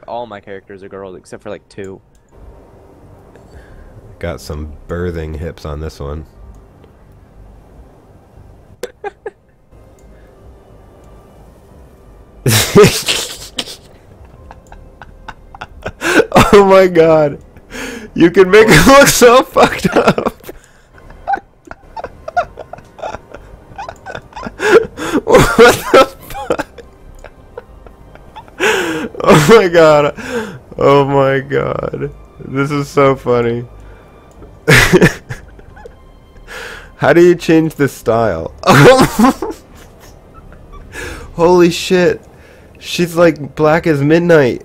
all my characters are girls except for like 2. Got some birthing hips on this one. Oh my god. You can make it look so fucked up. What the fuck? Oh my god. Oh my god. This is so funny. How do you change the style? Holy shit. She's like black as midnight.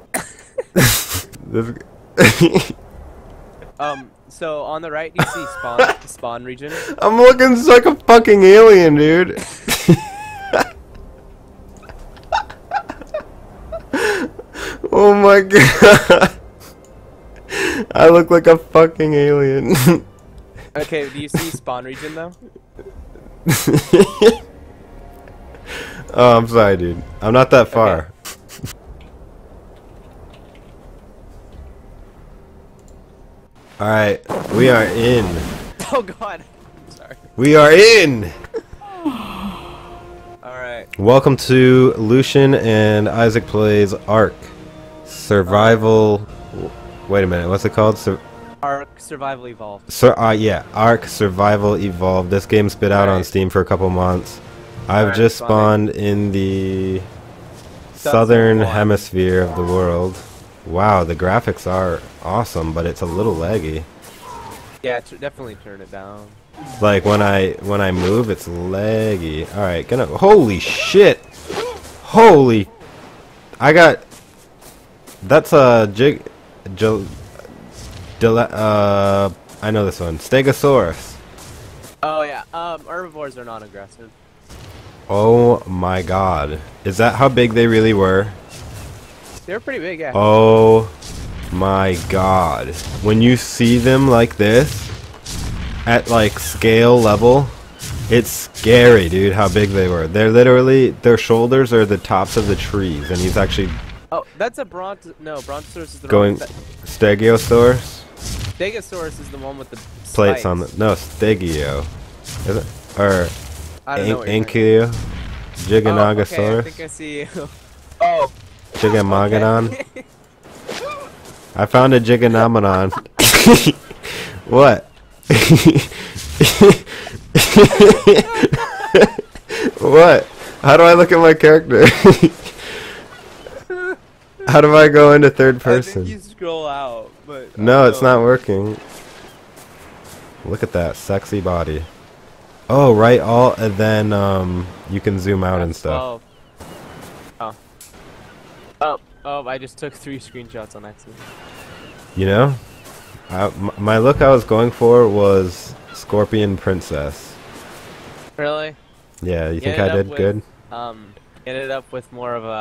So on the right, you see spawn region. I'm looking like a fucking alien, dude. Oh my god. I look like a fucking alien. Okay, do you see spawn region though? Oh, I'm sorry, dude. I'm not that far. Okay. Alright, we are in. Oh god. Sorry. We are in! Alright. Welcome to Lucian and Isaac Plays Ark. Survival... Wait a minute, what's it called? Ark Survival Evolved. Yeah, Ark Survival Evolved. This game's been out on Steam for a couple months. I've just spawned in the southern hemisphere of the world. Wow, the graphics are awesome, but it's a little laggy. Yeah, definitely turn it down. Like when I move, it's laggy. All right, holy shit! Holy, I got. That's a I know this one. Stegosaurus. Oh yeah. Herbivores are non-aggressive. Oh my god, is that how big they really were? They're pretty big, yeah. Oh my god. When you see them like this, at like scale level, it's scary, dude, how big they were. They're literally, their shoulders are the tops of the trees, and he's actually... Oh, that's a Brontosaurus is the going... Stegosaurus? Stegosaurus is the one with the Plates spikes. on the... No, Stegio. Is it? Or... I don't know what Ankylo? Giganogosaurus? Oh, okay, I think I see you. Oh. Gigamagadon? Okay. I found a Giganomenon. What? What? How do I look at my character? How do I go into third person? I think you scroll out, but... No, it's not working. Look at that sexy body. Oh, right, and then you can zoom out and stuff. Oh, I just took 3 screenshots on accident. You know? My look I was going for was Scorpion Princess. Really? Yeah, you think I did good? Ended up with more of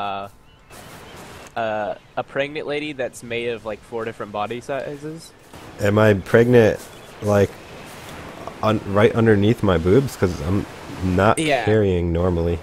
a pregnant lady that's made of like 4 different body sizes. Am I pregnant, like, right underneath my boobs? Because I'm not carrying normally.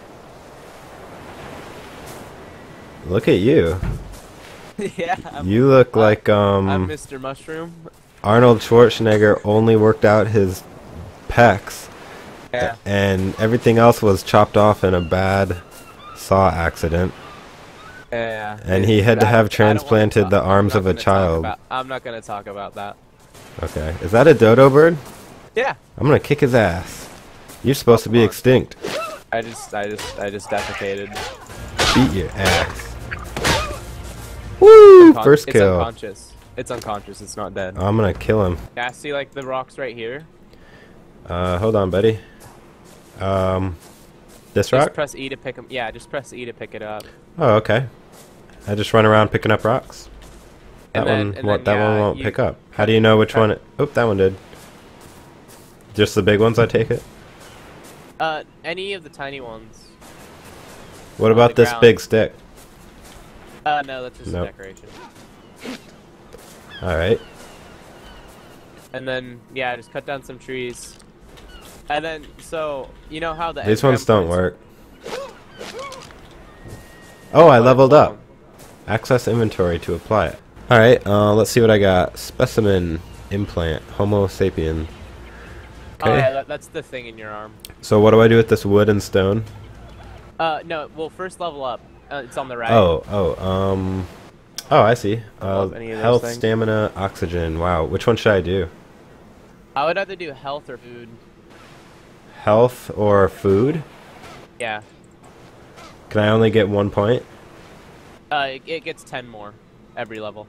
Look at you. Yeah. You look like I'm Mr. Mushroom. Arnold Schwarzenegger only worked out his pecs. Yeah. And everything else was chopped off in a bad saw accident. Yeah. And he had to have transplanted the arms of a child. I'm not gonna talk about that. Okay. Is that a dodo bird? Yeah. I'm gonna kick his ass. You're supposed to be extinct. I just defecated. Beat your ass. Woo! First kill. It's unconscious. It's unconscious. It's not dead. I'm gonna kill him. Yeah, see like the rocks right here? Hold on, buddy. This rock? Just press E to pick them. Yeah, just press E to pick it up. Oh, okay. I just run around picking up rocks. That one won't pick up. How do you know which one? Oh, that one did. Just the big ones, I take it? Any of the tiny ones. What about this big stick? No, that's just a decoration. Alright. And then, yeah, just cut down some trees. And then, so, you know how the... These ones don't work. Oh, I leveled up. Access inventory to apply it. Alright, let's see what I got. Specimen implant. Homo sapien. Oh Okay. yeah, that's the thing in your arm. So what do I do with this wood and stone? No, well, first level up. It's on the right. Oh, I see. Any of those Health, things. stamina, oxygen. Wow, which one should I do? I would either do health or food. Health or food? Yeah. Can I only get 1 point? It gets 10 more every level.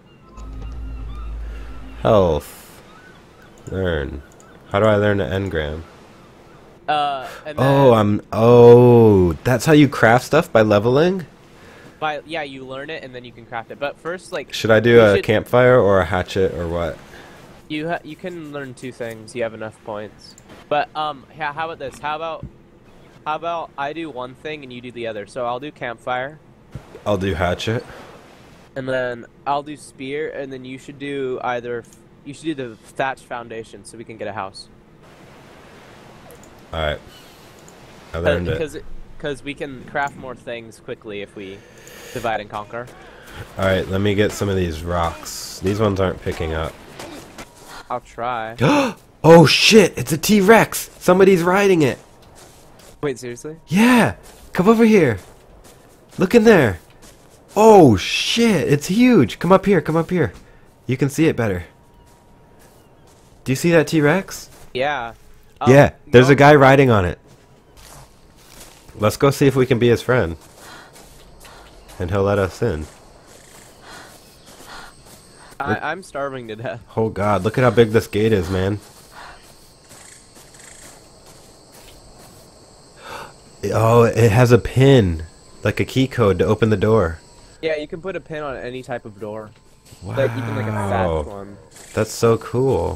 Health. Learn. How do I learn an engram? And then Oh, that's how you craft stuff, by leveling? yeah, you learn it and then you can craft it. But first, like, Should I do a campfire or a hatchet or what? you can learn 2 things. You have enough points. But yeah, how about this? How about I do one thing and you do the other? So I'll do campfire, I'll do hatchet. and then I'll do spear, and then you should do the thatch foundation so we can get a house. Alright. I learned it. Because we can craft more things quickly if we divide and conquer. Alright, let me get some of these rocks. These ones aren't picking up. I'll try. Oh shit, it's a T-Rex! Somebody's riding it! Wait, seriously? Yeah! Come over here! Look in there! Oh shit, it's huge! Come up here, come up here. You can see it better. Do you see that T-Rex? Yeah. Yeah, there's a guy riding on it. Let's go see if we can be his friend. And he'll let us in. I'm starving to death. Oh god, look at how big this gate is, man. Oh, it has a pin. Like a key code to open the door. Yeah, you can put a pin on any type of door. Wow. Like, even like a fat one. That's so cool.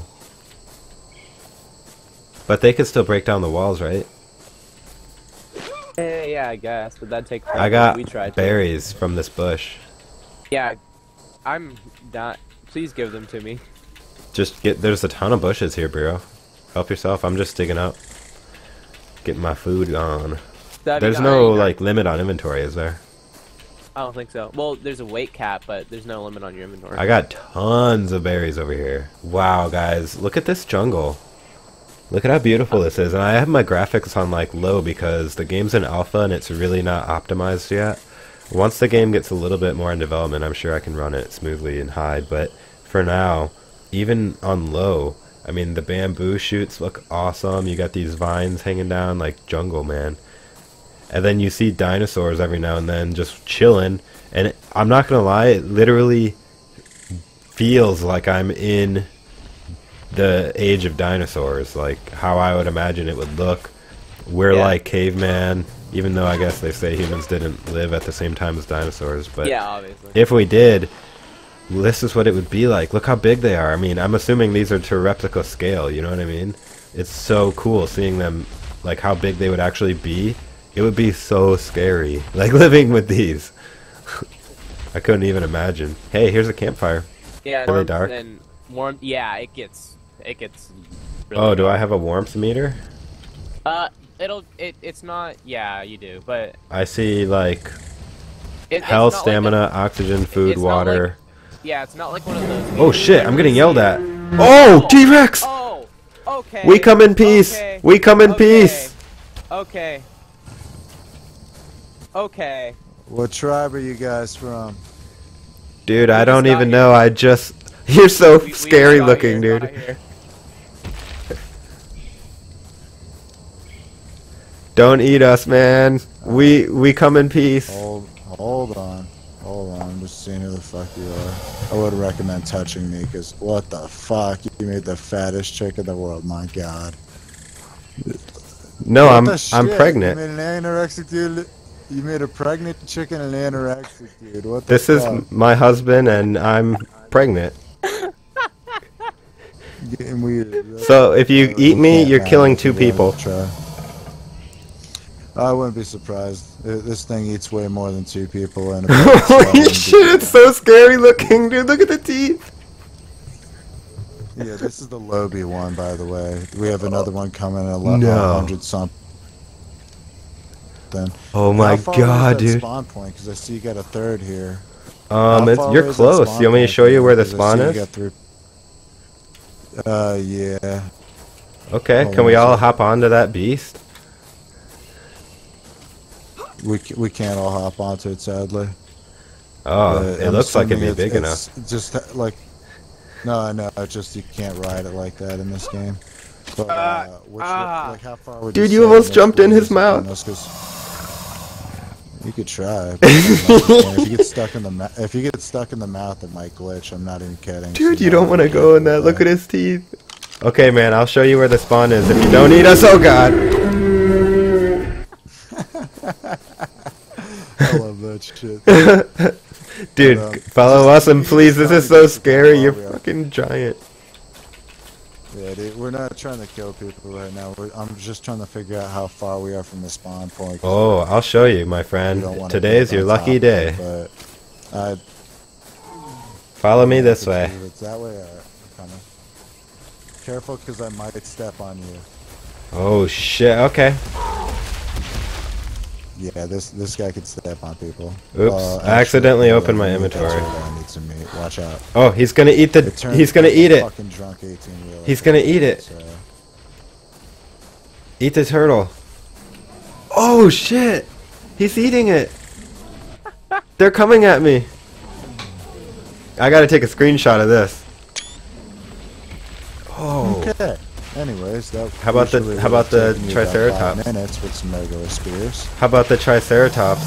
But they could still break down the walls, right? Yeah, I guess, but that'd take I got we tried berries from this bush. Yeah, I'm not. Please give them to me. There's a ton of bushes here, bro. Help yourself, I'm just digging up. Getting my food on. There's no, like, limit on inventory, is there? I don't think so. Well, there's a weight cap, but there's no limit on your inventory. I got tons of berries over here. Wow, guys, look at this jungle. Look at how beautiful this is. And I have my graphics on, like, low because the game's in alpha and it's really not optimized yet. Once the game gets a little bit more in development, I'm sure I can run it smoothly and hide. But for now, even on low, I mean, the bamboo shoots look awesome. You got these vines hanging down like jungle, man. And then you see dinosaurs every now and then just chilling. And I'm not going to lie, it literally feels like I'm in the age of dinosaurs. Like how I would imagine it would look. We're like caveman, even though I guess they say humans didn't live at the same time as dinosaurs. But yeah, obviously. If we did, this is what it would be like. Look how big they are. I mean, I'm assuming these are to replica scale, you know what I mean? It's so cool seeing them, like how big they would actually be. It would be so scary, like living with these. I couldn't even imagine. Hey, here's a campfire. Yeah, are they dark? And warm. Yeah, it gets. Really oh, do dark. I have a warmth meter? It's not. Yeah, you do, but I see like it's health, not stamina, like oxygen, food, it's water. Not like, yeah, it's not like one of those. Oh shit! I'm getting yelled at. Oh, T-Rex! Oh, okay. We come in peace. Okay, we come in peace. Okay. Okay. What tribe are you guys from? Dude, I just don't got even here. know. You're so We scary got looking, here, dude. got here. Don't eat us, man. We come in peace. Hold on. I'm just seeing who the fuck you are. I would recommend touching me, because what the fuck? You made the fattest chick in the world, my god. No, What the I'm shit? pregnant. You made an anorexic dude. You made a pregnant chicken and an anorexic dude. What the This fuck? is my husband, and I'm pregnant. Getting weird. So if you eat me, you're killing 2 people. I wouldn't be surprised. This thing eats way more than 2 people. And Holy shit! It's so scary looking, dude. Look at the teeth. Yeah, this is the Lobie one, by the way. We have another one coming at 100 something. Oh my How far god, is that dude. spawn point? Because I see you got a third here. You're close. You want me to show you where the spawn is? Yeah. Okay, can we all hop onto that beast? We can't all hop onto it, sadly. Oh, it looks like it'd be big enough. Just like, no, I know. It's just you can't ride it like that in this game. But like, how far would Dude, you almost jumped in his mouth. You could try. But if you get stuck in the mouth, it might glitch. I'm not even kidding. Dude, you don't want to go in that. Look at his teeth. Okay, man, I'll show you where the spawn is if you don't eat us. Oh God. I love that shit. Dude, follow us and please. This is so scary. You're fucking giant. Yeah, dude, we're not trying to kill people right now. I'm just trying to figure out how far we are from the spawn point. Oh, I'll show you, my friend. Today's your lucky day. Follow me this way. It's that way. Coming. Careful, because I might step on you. Oh shit. Okay. Yeah, this guy could step on people. Oops! I accidentally opened my inventory. Watch out! Oh, he's gonna eat the. He's gonna eat it. Fucking drunk 18-wheeler. He's gonna eat it. Eat the turtle. Oh shit! He's eating it. They're coming at me. I gotta take a screenshot of this. Oh. Okay. Anyways, how about the triceratops? Minutes with some regular spears. How about the triceratops?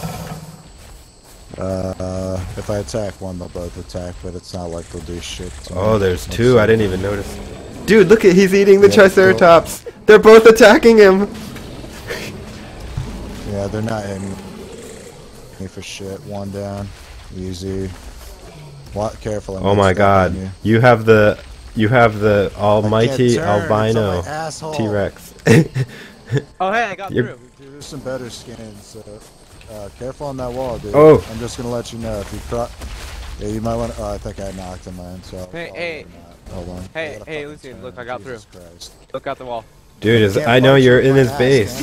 If I attack one, they'll both attack, but it's not like they'll do shit. Oh, there's two. I didn't even notice. Dude, look at he's eating the triceratops. They're both attacking him. Yeah, they're not hitting me for shit. One down, easy. Careful. Oh my God! You have the almighty albino T-Rex. Oh hey, I got through. Dude, there's some better skins, so careful on that wall, dude. Oh. I'm just gonna let you know if you yeah, you might want to. Oh, I think I knocked him in, so. Hey. Hold on. Hey, Lucian, look, I got through. Look out the wall. Dude, I know you're in his base.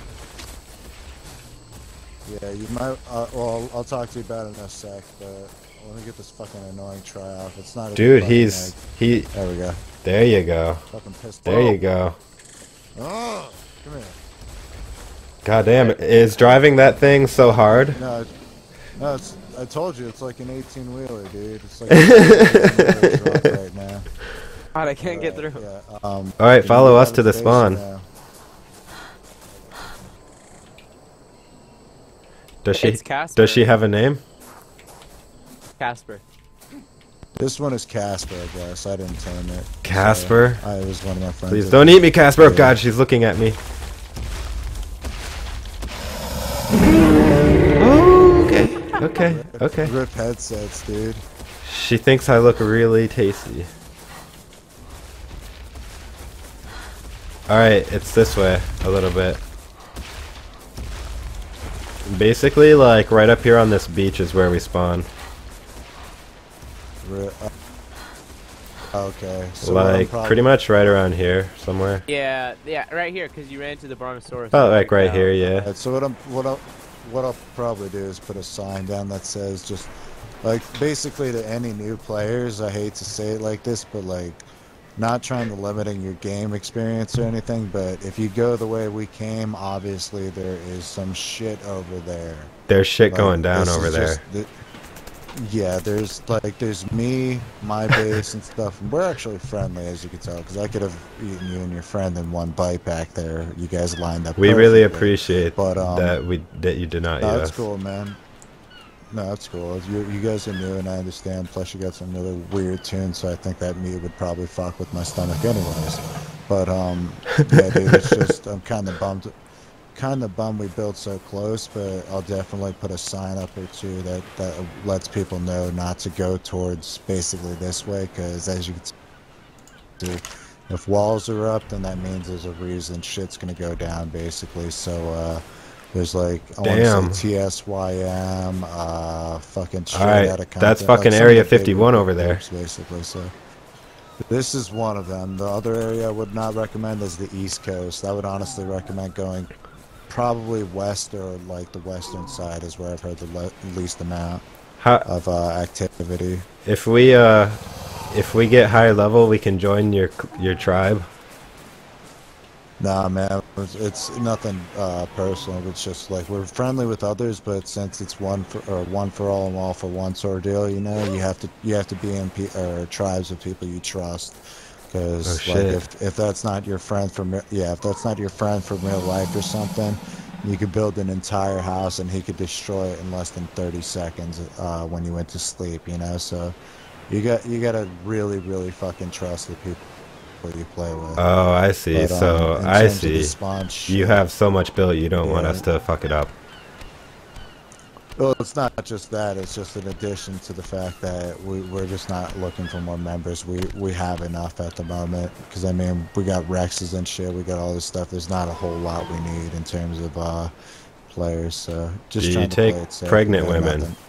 Yeah, you might. Well, I'll talk to you about it in a sec, but let me get this fucking annoying try off. It's not. Dude, There we go. There you go. Fucking pissed there you go. Oh, come here. God damn, is driving that thing so hard? No, I told you, it's like an 18-wheeler, dude. It's like a truck right now. God, I can't get through. Yeah, Alright, follow us to the spawn. Does she have a name? Casper. This one is Casper, I guess. I didn't tame it. Casper? So I was one of my friends. Please don't eat me, Casper. Oh God, she's looking at me. Oh, okay. Rip headsets, dude. She thinks I look really tasty. Alright, it's this way a little bit. Basically, like, right up here on this beach is where we spawn. Okay. So like, pretty much right around here, somewhere. Yeah, right here, because you ran to the brontosaurus. Oh, like right here, yeah. Right, so what I'll probably do is put a sign down that says just, like, basically to any new players, I hate to say it like this, but, like, not trying to limiting your game experience or anything, but if you go the way we came, obviously there is some shit over there. There's shit going down over there. Yeah, there's me, my base and stuff. And we're actually friendly, as you can tell, because I could have eaten you and your friend in one bite back there. You guys lined up. We really appreciate that you did not eat us. That's cool, man. No, that's cool. You guys are new, and I understand. Plus, you got some really weird tunes, so I think that meat would probably fuck with my stomach, anyways. But yeah, dude, it's just I'm kind of bummed. We built so close, but I'll definitely put a sign up or two that lets people know not to go towards basically this way, because as you can see, if walls are up, then that means there's a reason shit's gonna go down, basically. So there's like I want to say TSYM, fucking straight out of content. That's fucking like Area 51 over there, basically. So this is one of them. The other area I would not recommend is the East Coast. I would honestly recommend going probably west, or like the western side is where I've heard the least amount. How, activity. if we get higher level, we can join your tribe. Nah, man, it's nothing personal. It's just like we're friendly with others, but since it's one for all and all for one sort of deal, you know, you have to be in tribes of people you trust. Oh Because like shit. if that's not your friend from if that's not your friend from real life or something, you could build an entire house and he could destroy it in less than 30 seconds when you went to sleep. You know, so you gotta really fucking trust the people you play with. Oh, I see. But So in I terms of the see. spawn You shit, have so much built, you don't want yeah. us to fuck it up. Well, it's not just that. It's just in addition to the fact that we're just not looking for more members. We have enough at the moment. Because, I mean, we got Rexes and shit. We got all this stuff. There's not a whole lot we need in terms of players. So just Do you trying to take play it safe. pregnant We got women? nothing.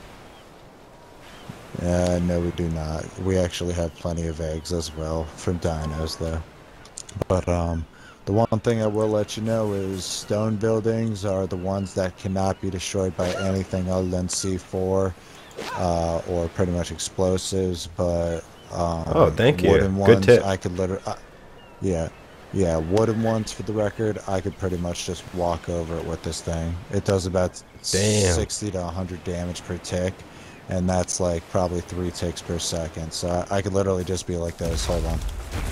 Yeah, no, we do not. We actually have plenty of eggs as well from dinos, though. But the one thing I will let you know is stone buildings are the ones that cannot be destroyed by anything other than C4 or pretty much explosives. But Oh, thank you. wooden Good ones, tip. I could literally, yeah, wooden ones for the record, I could pretty much just walk over it with this thing. It does about Damn. 60 to 100 damage per tick, and that's like probably 3 ticks per second. So I could literally just be like this. Hold on.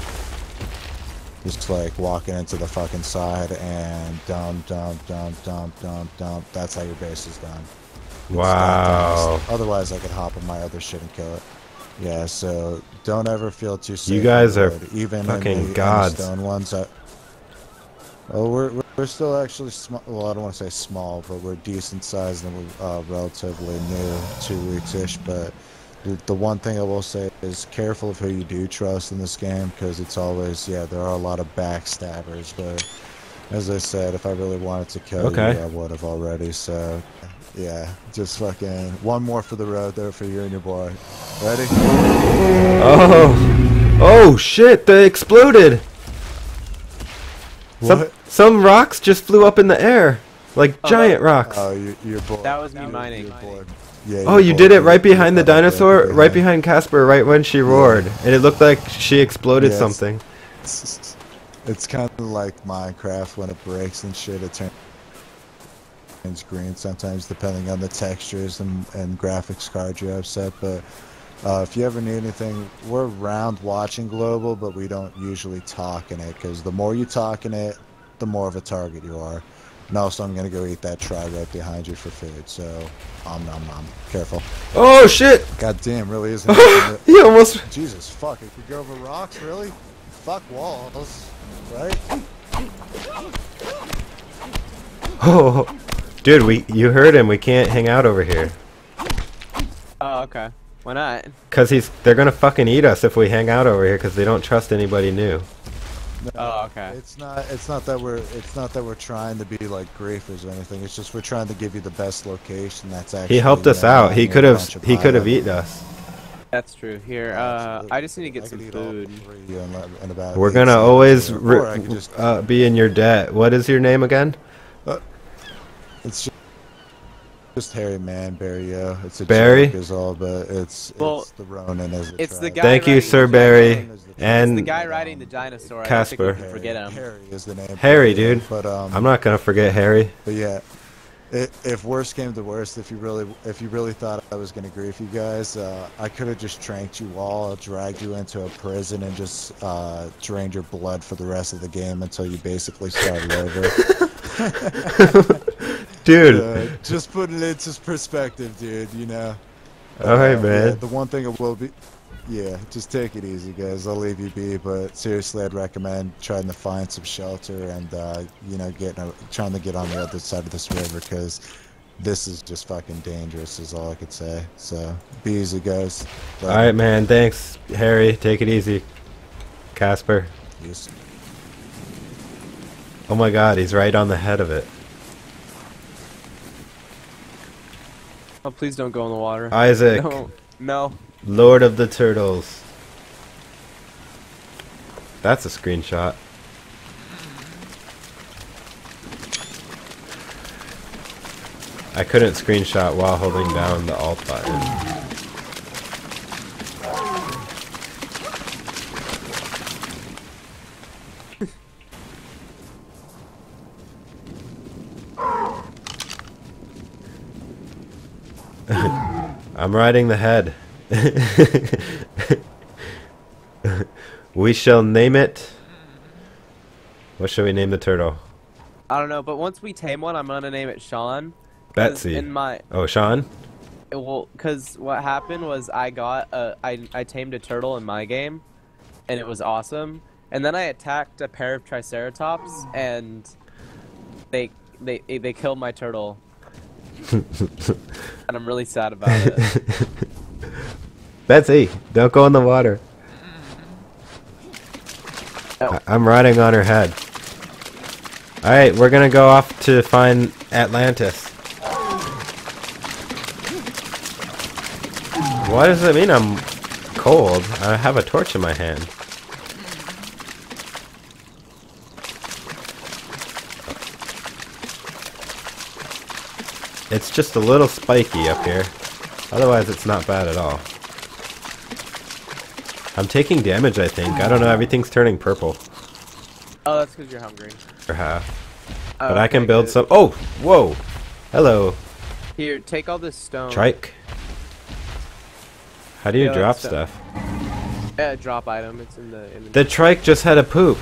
Just like walking into the fucking side and dump. That's how your base is done. It's Wow. that fast. Otherwise, I could hop on my other shit and kill it. Yeah, so don't ever feel too safe. You guys are even fucking in the gods. stone ones. Oh, we're still actually small. Well, I don't want to say small, but we're decent sized and we're relatively new, 2 weeks-ish. But the one thing I will say is careful of who you do trust in this game, because it's always, there are a lot of backstabbers. But as I said, if I really wanted to kill you, I would have already. So yeah, just fucking one more for the road there for you and your boy. Ready? Oh shit! They exploded. What? Some rocks just flew up in the air, like giant rocks. Oh, your boy. That was me mining. Your boy. Yeah, Oh, your you boy, did it your- right behind the your boy, dinosaur, yeah. right behind Casper, right when she roared, and it looked like she exploded Yes. something. It's kind of like Minecraft when it breaks and shit. It turns green sometimes, depending on the textures and graphics card you have set. But if you ever need anything, we're around watching Global, but we don't usually talk in it, because the more you talk in it, the more of a target you are. And also, I'm gonna go eat that try right behind you for food. So, nom nom. Careful. Oh shit! God damn, really isn't it? He almost. Jesus, fuck, it could go over rocks, really? Fuck walls, right? Oh, dude, you heard him. We can't hang out over here. Oh, okay. Why not? Cause they're gonna fucking eat us if we hang out over here, cause they don't trust anybody new. No, Oh, okay. It's not that we're trying to be like griefers or anything. It's just we're trying to give you the best location that's actually. He helped us out. He could have eaten us. That's true. Here, I just need to get some food. We're gonna always be in your debt. What is your name again? It's just Harry Manberry, yo. It's a Barry? joke is all, but it's the Ronin as It's the guy. Thank you, riding Sir the Barry. dinosaur. It's And the guy riding the dinosaur. Casper. I don't think we can forget him. Harry is the name. Harry, dude. But I'm not gonna forget Harry. But yeah, if worst came to worst, if you really thought I was gonna grief you guys, I could have just tranked you all, dragged you into a prison, and just drained your blood for the rest of the game until you basically started over. Dude. Just putting it into perspective, dude. You know. Alright, man. Yeah, the one thing it will be. Yeah, just take it easy, guys. I'll leave you be, but seriously, I'd recommend trying to find some shelter and, trying to get on the other side of this river, because this is just fucking dangerous, is all I could say. So, be easy, guys. Alright, man. Thanks, Harry. Take it easy. Casper. Peace. Oh my god, he's right on the head of it. Oh, please don't go in the water. Isaac. No. Lord of the Turtles. That's a screenshot. I couldn't screenshot while holding down the Alt button. I'm riding the head. We shall name it. What should we name the turtle? I don't know, but once we tame one, I'm gonna name it Sean. Betsy. Oh, Sean? Well, because what happened was I tamed a turtle in my game, and it was awesome. And then I attacked a pair of triceratops, and they killed my turtle. And I'm really sad about it. Betsy, don't go in the water. Oh. I'm riding on her head. Alright, we're gonna go off to find Atlantis. What does it mean I'm cold? I have a torch in my hand. It's just a little spiky up here. Otherwise, it's not bad at all. I'm taking damage, I think. I don't know, everything's turning purple. Oh, that's because you're hungry. Or half. Oh, But I can okay, build good. some... Oh! Whoa! Hello. Here, take all this stone. Trike. How do you Yeah, drop that's stuff? Drop item. It's in the inventory. The trike just had a poop.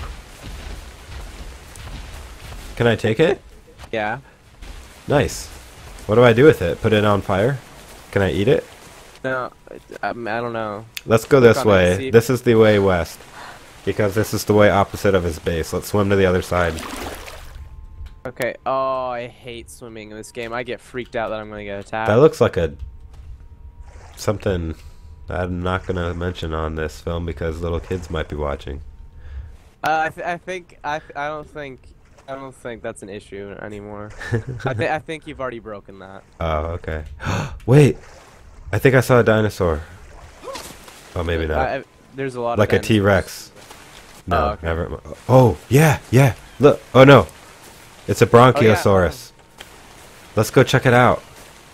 Can I take it? Yeah. Nice. What do I do with it? Put it on fire? Can I eat it? No, I don't know. Let's go Click this on it and way. see if- This is the way west. Because this is the way opposite of his base. Let's swim to the other side. Okay. Oh, I hate swimming in this game. I get freaked out that I'm gonna get attacked. That looks like a... something I'm not going to mention on this film because little kids might be watching. I don't think that's an issue anymore. I think you've already broken that. Oh, okay. Wait! I think I saw a dinosaur. Oh, maybe not. There's a lot Like of a T-Rex. No, Oh, okay. never. Oh, yeah, yeah. Look. Oh, no. It's a Bronchiosaurus. Let's go check it out.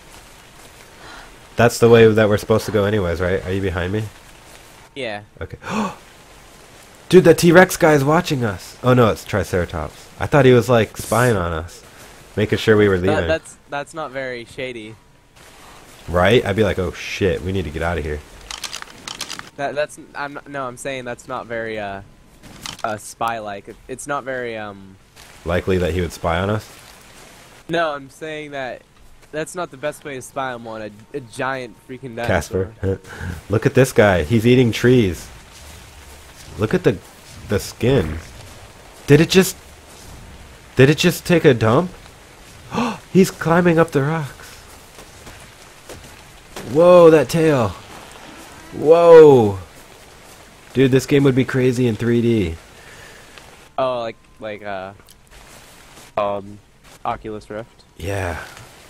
That's the way that we're supposed to go anyways, right? Are you behind me? Yeah. Okay. Dude, that T-Rex guy is watching us. Oh, no, it's Triceratops. I thought he was, like, spying on us. Making sure we were leaving. That's not very shady. Right? I'd be like, oh, shit, we need to get out of here. I'm saying that's not very spy-like. It's not very Likely that he would spy on us? No, I'm saying that's not the best way to spy on one. A giant freaking dinosaur. Casper. Look at this guy. He's eating trees. Look at the skin. Did it just take a dump? He's climbing up the rocks. Whoa, that tail. Whoa. Dude, this game would be crazy in 3D. Oh, like Oculus Rift. Yeah.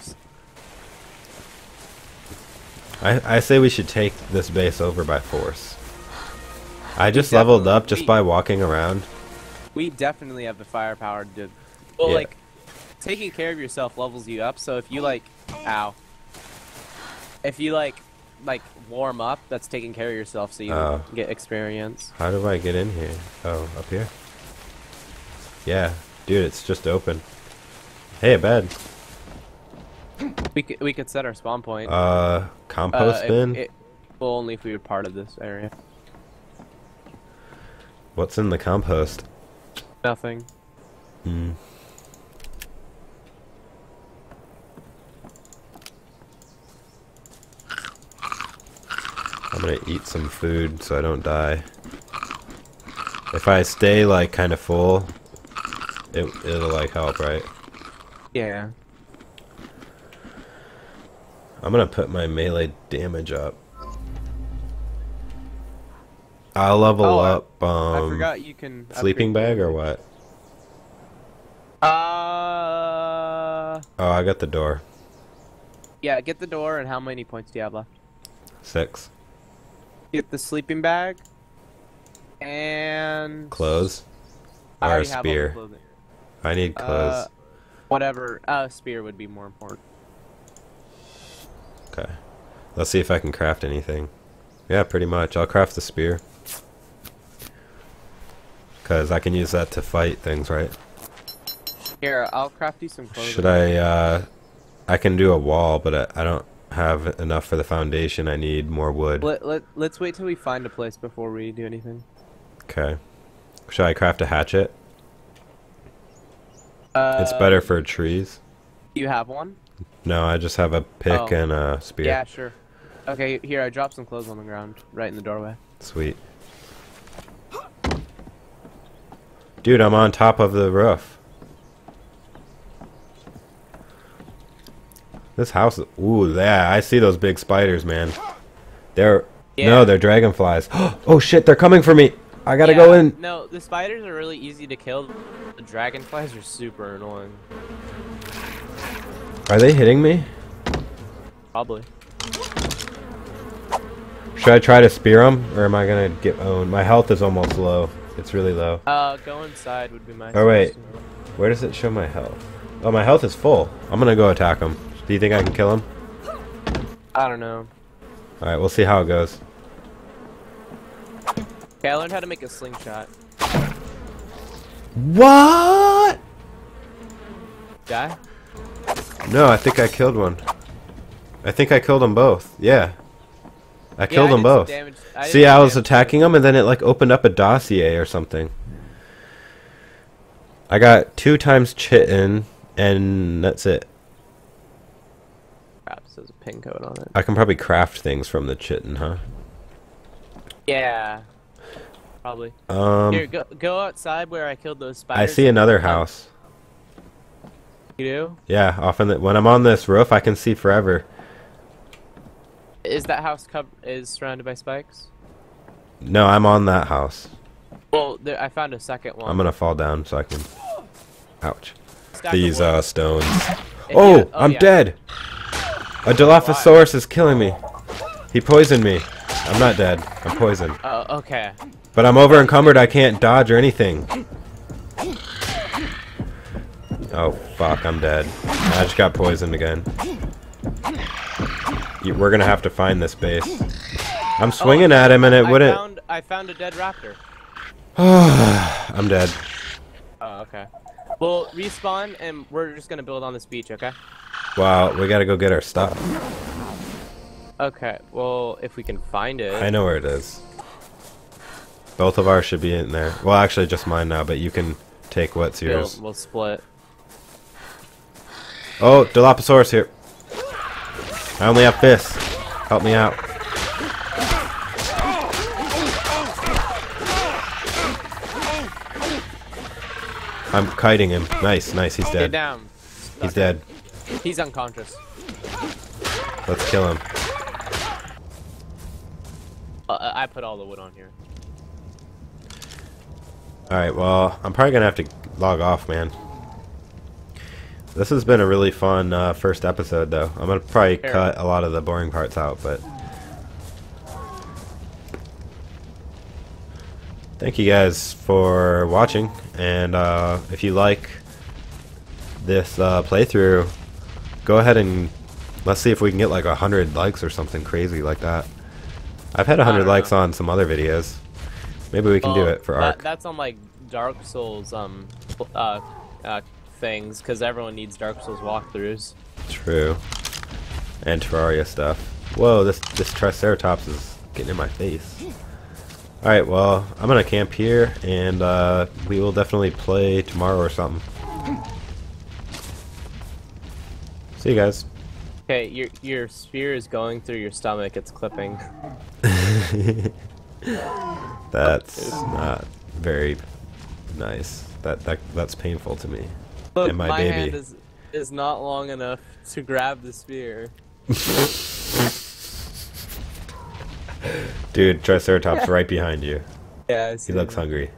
I say we should take this base over by force. I just leveled up just by walking around. We definitely have the firepower to... Well, Yeah. like, taking care of yourself levels you up, so if you, like... Ow. If you, like warm up, that's taking care of yourself so you get experience. How do I get in here? Oh, up here? Yeah. Dude, it's just open. Hey, a bed. We could set our spawn point. Compost bin? Well, only if we were part of this area. What's in the compost? Nothing. Hmm. I'm gonna eat some food so I don't die. If I stay like kind of full, it'll like help, right? Yeah. I'm gonna put my melee damage up. I'll level up. I forgot you can Sleeping bag or what? Oh, I got the door. Yeah, get the door, and how many points do you have left? 6. Get the sleeping bag, and... Clothes? I Or a already have all the spear? clothing. I need clothes. Whatever. Spear would be more important. Okay. Let's see if I can craft anything. Yeah, pretty much. I'll craft the spear. Because I can use that to fight things, right? Here, I'll craft you some clothing. Should I can do a wall, but I don't have enough for the foundation. I need more wood. Let's wait till we find a place before we do anything. Okay. Should I craft a hatchet? It's better for trees. Do you have one? No, I just have a pick and a spear. Yeah, sure. Okay, here, I dropped some clothes on the ground, right in the doorway. Sweet. Dude, I'm on top of the roof. This house, ooh, yeah, I see those big spiders, man. No, they're dragonflies. Oh shit, they're coming for me. I gotta go in. No, the spiders are really easy to kill. The dragonflies are super annoying. Are they hitting me? Probably. Should I try to spear them, or am I gonna get owned? My health is almost low. It's really low. Go inside would be my Oh wait, where does it show my health? Oh, my health is full. I'm gonna go attack him. Do you think I can kill him? I don't know. Alright, we'll see how it goes. Okay, I learned how to make a slingshot. What? Die? No, I think I killed one. I think I killed them both. Yeah. I killed them both. See, I was attacking them and then it like opened up a dossier or something. I got 2 times chitin and that's it. Crap, there's a pin code on it. I can probably craft things from the chitin, huh? Yeah. Probably. Here, go outside where I killed those spiders. I see another house. You do? Yeah, when I'm on this roof, I can see forever. Is that house surrounded by spikes? No, I'm on that house. Well, I found a second one. I'm gonna fall down so I can. Ouch. Stack These stones. Oh, I'm yeah. dead. A Dilophosaurus is killing me. He poisoned me. I'm not dead. I'm poisoned. Oh, okay. But I'm over encumbered. I can't dodge or anything. Oh fuck! I'm dead. I just got poisoned again. We're gonna have to find this base. I'm swinging at him and it wouldn't. I found a dead raptor. I'm dead. Oh, okay. Well, respawn and we're just gonna build on this beach, okay? Wow, we gotta go get our stuff. Okay, well, if we can find it. I know where it is. Both of ours should be in there. Well, actually, just mine now, but you can take what's yours. We'll split. Oh, Dilophosaurus here. I only have fists. Help me out. I'm kiting him. Nice, nice. He's dead. Get down. He's dead. He's unconscious. Let's kill him. I put all the wood on here. Alright, well, I'm probably gonna have to log off, man. This has been a really fun first episode, though. I'm gonna probably cut a lot of the boring parts out, but... Thank you guys for watching, and if you like this playthrough, go ahead and let's see if we can get like 100 likes or something crazy like that. I've had 100 likes on some other videos. Maybe we can do it for Ark. That's on like Dark Souls things, because everyone needs Dark Souls walkthroughs. True. And Terraria stuff. Whoa, this Triceratops is getting in my face. Alright, well, I'm gonna camp here, and we will definitely play tomorrow or something. See you guys. Okay, your spear is going through your stomach, it's clipping. That's not very nice. That's painful to me. Look, and my my baby. hand is not long enough to grab the spear. Dude, Triceratops right behind you. Yeah, he looks hungry.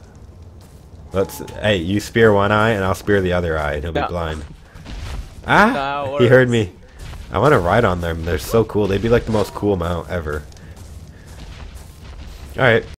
Hey, you spear one eye and I'll spear the other eye and he'll be blind. Ah! He heard me. I want to ride on them. They're so cool. They'd be like the most cool mount ever. Alright.